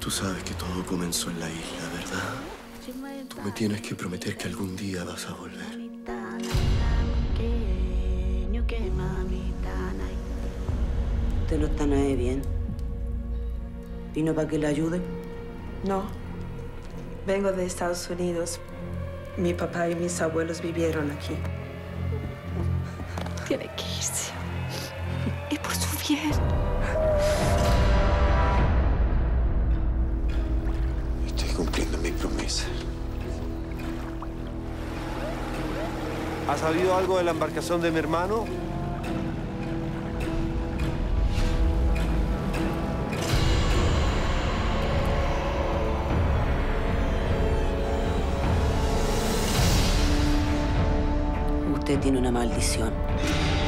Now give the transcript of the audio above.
Tú sabes que todo comenzó en la isla, ¿verdad? Tú me tienes que prometer que algún día vas a volver. Usted no está nada bien. ¿Vino para que le ayude? No. Vengo de Estados Unidos. Mi papá y mis abuelos vivieron aquí. Tiene que irse. Es por su bien. Estoy cumpliendo mi promesa. ¿Has sabido algo de la embarcación de mi hermano? Usted tiene una maldición.